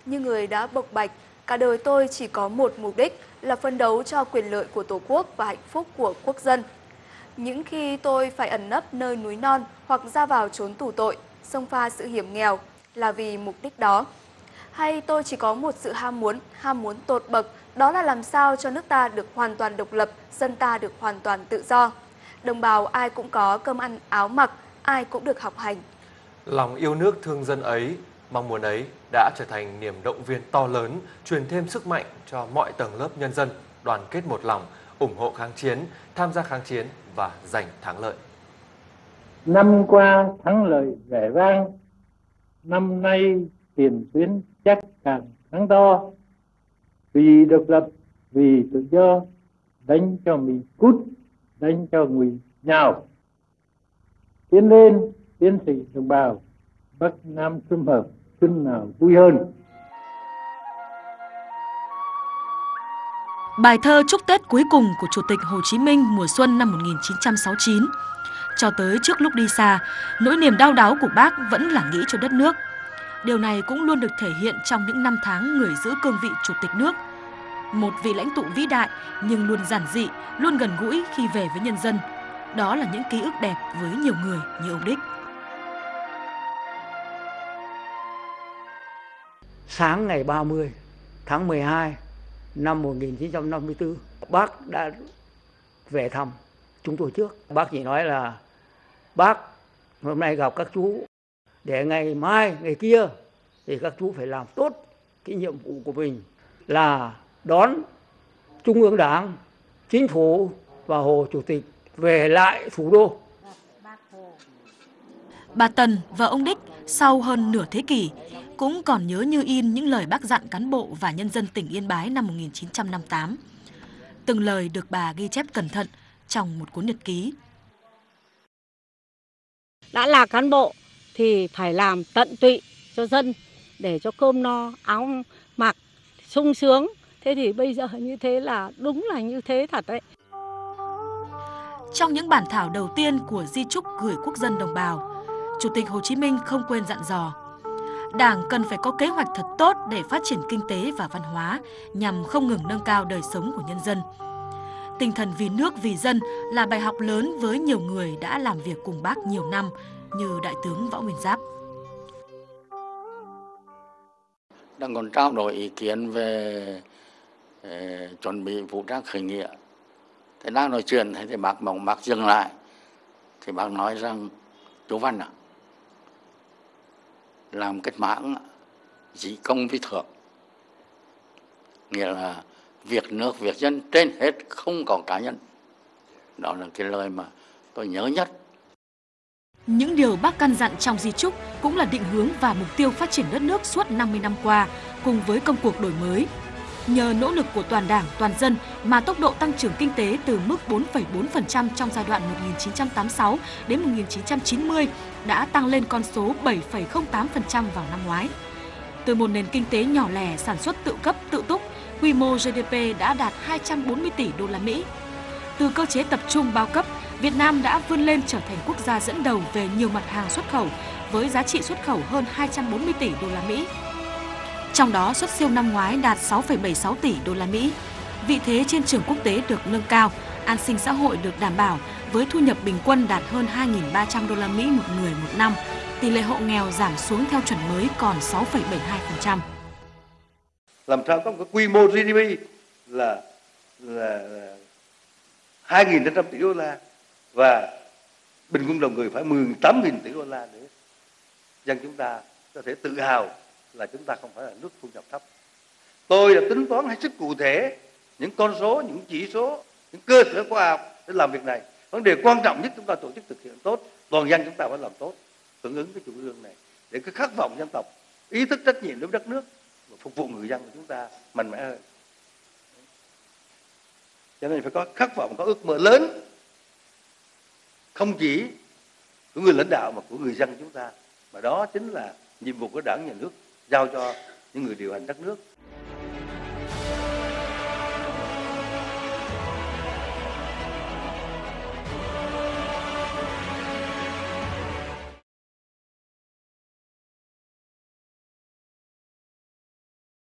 Như người đã bộc bạch, cả đời tôi chỉ có một mục đích là phấn đấu cho quyền lợi của Tổ quốc và hạnh phúc của quốc dân. Những khi tôi phải ẩn nấp nơi núi non hoặc ra vào trốn tù tội, xông pha sự hiểm nghèo là vì mục đích đó. Hay tôi chỉ có một sự ham muốn tột bậc, đó là làm sao cho nước ta được hoàn toàn độc lập, dân ta được hoàn toàn tự do. Đồng bào ai cũng có cơm ăn áo mặc, ai cũng được học hành. Lòng yêu nước thương dân ấy, mong muốn ấy đã trở thành niềm động viên to lớn, truyền thêm sức mạnh cho mọi tầng lớp nhân dân đoàn kết một lòng, ủng hộ kháng chiến, tham gia kháng chiến và giành thắng lợi. Năm qua thắng lợi vẻ vang, năm nay tiền tuyến chắc càng thắng to. Vì độc lập, vì tự do, đánh cho Mỹ cút, đánh cho Ngụy nhào. Tiến lên, tiến sĩ đồng bào, Bắc Nam sum hợp, xuân nào vui hơn. Bài thơ chúc Tết cuối cùng của Chủ tịch Hồ Chí Minh mùa xuân năm 1969. Cho tới trước lúc đi xa, nỗi niềm đau đáu của bác vẫn là nghĩ cho đất nước. Điều này cũng luôn được thể hiện trong những năm tháng người giữ cương vị Chủ tịch nước. Một vị lãnh tụ vĩ đại nhưng luôn giản dị, luôn gần gũi khi về với nhân dân. Đó là những ký ức đẹp với nhiều người như ông Đích. Sáng ngày 30 tháng 12 năm 1954, bác đã về thăm chúng tôi trước. Bác chỉ nói là bác hôm nay gặp các chú để ngày mai, ngày kia thì các chú phải làm tốt cái nhiệm vụ của mình là đón Trung ương Đảng, Chính phủ và Hồ Chủ tịch về lại thủ đô. Bà Tần và ông Đích sau hơn nửa thế kỷ cũng còn nhớ như in những lời bác dặn cán bộ và nhân dân tỉnh Yên Bái năm 1958. Từng lời được bà ghi chép cẩn thận trong một cuốn nhật ký. Đã là cán bộ thì phải làm tận tụy cho dân để cho cơm no, áo mặc, sung sướng. Thế thì bây giờ như thế là đúng là như thế thật đấy. Trong những bản thảo đầu tiên của di chúc gửi quốc dân đồng bào, Chủ tịch Hồ Chí Minh không quên dặn dò: Đảng cần phải có kế hoạch thật tốt để phát triển kinh tế và văn hóa nhằm không ngừng nâng cao đời sống của nhân dân. Tinh thần vì nước vì dân là bài học lớn với nhiều người đã làm việc cùng bác nhiều năm như Đại tướng Võ Nguyên Giáp. Đang còn trao đổi ý kiến về chuẩn bị vũ trang khởi nghĩa. Thế đang nói chuyện thì bác dừng lại. Thì bác nói rằng: chú Văn à, làm cách mạng dĩ công vi thưởng, nghĩa là việc nước việc dân trên hết, không có cá nhân. Đó là cái lời mà tôi nhớ nhất. Những điều bác căn dặn trong di chúc cũng là định hướng và mục tiêu phát triển đất nước suốt 50 năm qua cùng với công cuộc đổi mới. Nhờ nỗ lực của toàn Đảng, toàn dân mà tốc độ tăng trưởng kinh tế từ mức 4,4% trong giai đoạn 1986 đến 1990 đã tăng lên con số 7,08% vào năm ngoái. Từ một nền kinh tế nhỏ lẻ sản xuất tự cấp tự túc, quy mô GDP đã đạt 240 tỷ đô la Mỹ. Từ cơ chế tập trung bao cấp, Việt Nam đã vươn lên trở thành quốc gia dẫn đầu về nhiều mặt hàng xuất khẩu với giá trị xuất khẩu hơn 240 tỷ đô la Mỹ. Trong đó xuất siêu năm ngoái đạt 6,76 tỷ đô la Mỹ. Vị thế trên trường quốc tế được nâng cao, an sinh xã hội được đảm bảo với thu nhập bình quân đạt hơn 2.300 đô la Mỹ một người một năm. Tỷ lệ hộ nghèo giảm xuống theo chuẩn mới còn 6,72%. Làm sao có một quy mô GDP là 2.500 tỷ đô la và bình quân đầu người phải 18.000 tỷ đô la để dân chúng ta có thể tự hào là chúng ta không phải là nước thu nhập thấp. Tôi đã tính toán hết sức cụ thể những con số, những chỉ số, những cơ sở khoa học để làm việc này. Vấn đề quan trọng nhất chúng ta tổ chức thực hiện tốt, toàn dân chúng ta phải làm tốt, hưởng ứng cái chủ trương này để cái khát vọng dân tộc, ý thức trách nhiệm đối với đất nước và phục vụ người dân của chúng ta mạnh mẽ hơn. Cho nên phải có khát vọng, có ước mơ lớn, không chỉ của người lãnh đạo mà của người dân chúng ta, mà đó chính là nhiệm vụ của Đảng, Nhà nước giao cho những người điều hành đất nước.